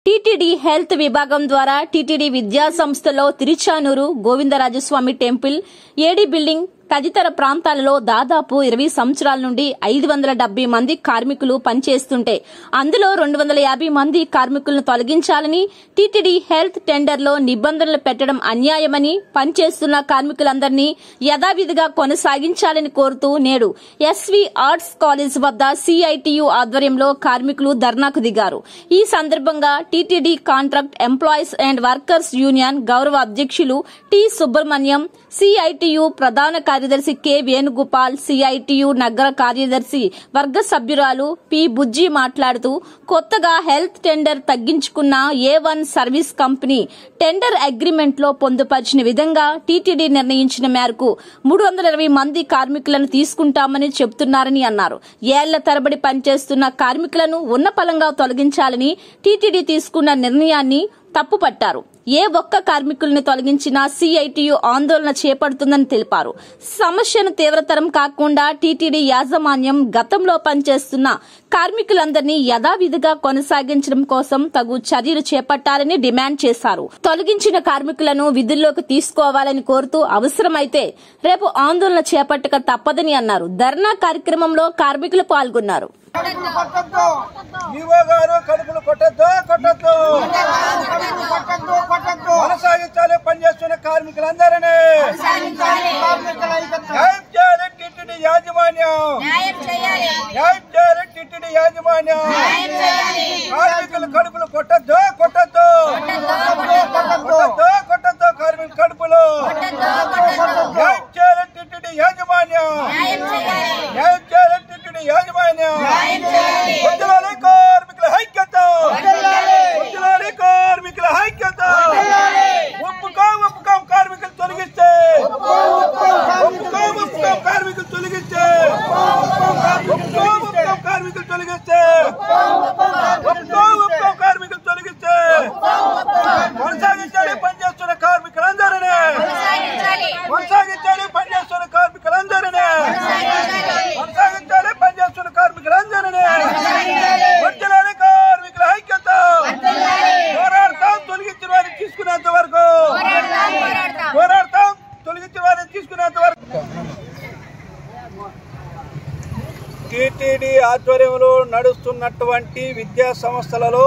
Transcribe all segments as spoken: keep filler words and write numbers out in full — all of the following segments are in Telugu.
టీటీడీ హెల్త్ విభాగం ద్వారా టీటీడీ విద్యా సంస్థలో Tiruchanur Govindarajaswamy temple AD building తదితర ప్రాంతాలలో దాదాపు ఇరవై సంవత్సరాల నుండి ఐదు వందల డెబ్బై మంది కార్మికులు పనిచేస్తుంటే అందులో రెండు వందల యాభై మంది కార్మికులను తొలగించాలని టీటీడీ హెల్త్ టెండర్లో నిబంధనలు పెట్టడం అన్యాయమని పనిచేస్తున్న కార్మికులందరినీ యథావిధిగా కొనసాగించాలని కోరుతూ నేడు ఎస్వీ ఆర్ట్స్ కాలేజ్ వద్ద సిఐటియు ఆధ్వర్యంలో కార్మికులు ధర్నాకు దిగారు. ఈ సందర్భంగా TTD contract employees and workers union గౌరవ అధ్యక్షులు టి సుబ్రహ్మణ్యం, సిఐటియు ప్రధాన కార్యదర్శి కె వేణుగోపాల్, సిఐటియు నగర కార్యదర్శి వర్గ సభ్యురాలు పి బుజ్జి మాట్లాడుతూ కొత్తగా హెల్త్ టెండర్ తగ్గించుకున్న A one service company tender agreement లో పొందుపరిచిన విధంగా టీటీడీ నిర్ణయించిన మేరకు మూడు వందల ఇరవై మంది కార్మికులను తీసుకుంటామని చెబుతున్నారని అన్నారు. ఏళ్ల తరబడి పనిచేస్తున్న కార్మికులను ఉన్నపలంగా తొలగించాలని టీటీడీ తీసుకున్న నిర్ణయాన్ని తప్పుపట్టారు. ఏ ఒక్క కార్మికుల్ని తొలగించినా సిఐటియు ఆందోళన చేపడుతుందని తెలిపారు. సమస్యను తీవ్రతరం కాకుండా టీటీడీ యాజమాన్యం గతంలో పనిచేస్తున్న కార్మికులందరినీ యథావిధిగా కొనసాగించడం కోసం తగు చర్యలు చేపట్టాలని డిమాండ్ చేశారు. తొలగించిన కార్మికులను విధుల్లోకి తీసుకోవాలని కోరుతూ అవసరమైతే రేపు ఆందోళన చేపట్టక తప్పదని అన్నారు. ధర్నా కార్యక్రమంలో కార్మికులు పాల్గొన్నారు. కొనసాగించాలి పనిచేస్తున్న కార్మికులందరినీ న్యాయం చేయాలి టీటీడీ యాజమాన్యం, న్యాయం చేయాలి టీటీడీ యాజమాన్యం. కార్మికుల కడుపులు కొట్టద్దు కొట్టద్దు కొట్టద్దు కొట్టద్దు కార్మికుల కడుపులు న్యాయం చేయాలి టీటీడీ యాజమాన్యం, న్యాయం చేయాలి టీటీడీ యాజమాన్యం. వదిలాలి కార్మికుల ఐక్యత, వదిలాలి కార్మికుల ఐక్యత. ఒప్పుకో ఒప్పుకో కార్మికులు తొలగిస్తే, ఒప్పుకో ఒప్పుకో కార్మికులు తొలగిస్తే, ఒప్పుకో ఒప్పుకో కార్మికులు తొలగిస్తే, ఒప్పుకో ఒప్పుకో కార్మికులు తొలగిస్తే కొనసాగించాలి పనిచేస్తున్న కార్మికులందరినీ, కొనసాగించాలి పనిచేస్తున్న కార్మికులందరినీ, కొనసాగించాలి పనిచేస్తున్న కార్మికులందరినీ. వదిలాలి కార్మికుల ఐక్యత. పోరాడతాం తొలగించిన వారిని తీసుకునేంత వరకు, పోరాడతాం తొలగించిన వారిని తీసుకునేంత వరకు. టీటీడీ ఆధ్వర్యంలో నడుస్తున్నటువంటి విద్యా సంస్థలలో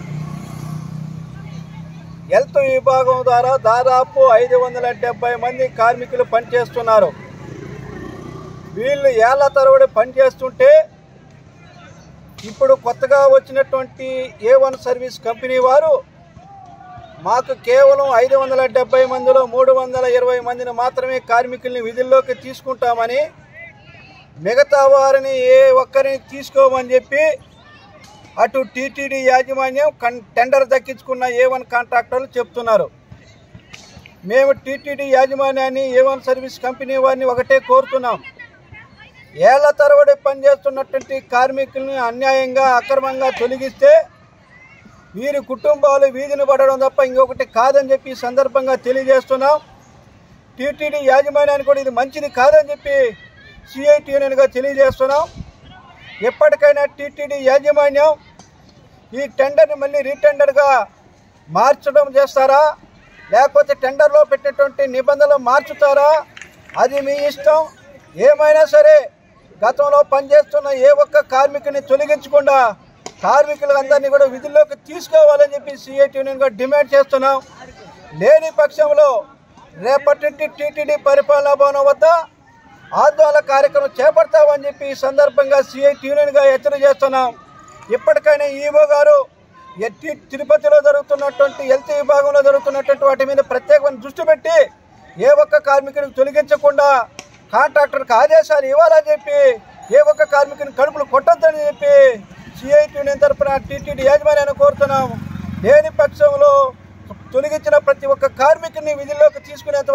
హెల్త్ విభాగం ద్వారా దాదాపు ఐదు వందల డెబ్బై మంది కార్మికులు పనిచేస్తున్నారు. వీళ్ళు ఏళ్ల తరబడి పనిచేస్తుంటే ఇప్పుడు కొత్తగా వచ్చినటువంటి ఏ వన్ సర్వీస్ కంపెనీ వారు మాకు కేవలం ఐదు వందల డెబ్బై మందిలో మూడు వందల ఇరవై మందిని మాత్రమే కార్మికుల్ని విధుల్లోకి తీసుకుంటామని, మిగతా వారిని ఏ ఒక్కరిని తీసుకోమని చెప్పి అటు టీటీడీ యాజమాన్యం కన్ టెండర్ దక్కించుకున్న ఏ వన్ కాంట్రాక్టర్లు చెప్తున్నారు. మేము టీటీడీ యాజమాన్యాన్ని ఏ వన్ సర్వీస్ కంపెనీ వారిని ఒకటే కోరుతున్నాం, ఏళ్ల తరబడి పనిచేస్తున్నటువంటి కార్మికుల్ని అన్యాయంగా అక్రమంగా తొలగిస్తే వీరి కుటుంబాలు వీధిని పడడం తప్ప ఇంకొకటి కాదని చెప్పి ఈ సందర్భంగా తెలియజేస్తున్నాం. టీటీడీ యాజమాన్యానికి కూడా ఇది మంచిది కాదని చెప్పి సిఐటి యూనియన్గా తెలియజేస్తున్నాం. ఎప్పటికైనా టీటీడీ యాజమాన్యం ఈ టెండర్ని మళ్ళీ రీటెండర్గా మార్చడం చేస్తారా, లేకపోతే టెండర్లో పెట్టేటువంటి నిబంధనలు మార్చుతారా, అది మీ ఇష్టం. ఏమైనా సరే గతంలో పనిచేస్తున్న ఏ ఒక్క కార్మికుని తొలగించకుండా కార్మికులందరినీ కూడా విధుల్లోకి తీసుకోవాలని చెప్పి సిఐటి యూనియన్గా డిమాండ్ చేస్తున్నాం. లేని పక్షంలో రేపటి టీటీడీ పరిపాలనా భవనం వద్ద ఆందోళన కార్యక్రమం చేపడతామని చెప్పి ఈ సందర్భంగా సిఐటి యూనియన్గా హెచ్చరిక చేస్తున్నాం. ఇప్పటికైనా ఈవో గారు తిరుపతిలో జరుగుతున్నటువంటి హెల్త్ విభాగంలో జరుగుతున్నటువంటి వాటి మీద ప్రత్యేకమైన దృష్టి పెట్టి ఏ ఒక్క కార్మికుడిని తొలగించకుండా కాంట్రాక్టర్కి ఆదేశాలు ఇవ్వాలని చెప్పి, ఏ ఒక్క కార్మికుని కడుపులు కొట్టొద్దని చెప్పి సిఐటి యూనియన్ తరఫున టీటీడీ యాజమాన్యాన్ని కోరుతున్నాం. లేని పక్షంలో తొలగించిన ప్రతి ఒక్క కార్మికుని విధుల్లోకి తీసుకునేంత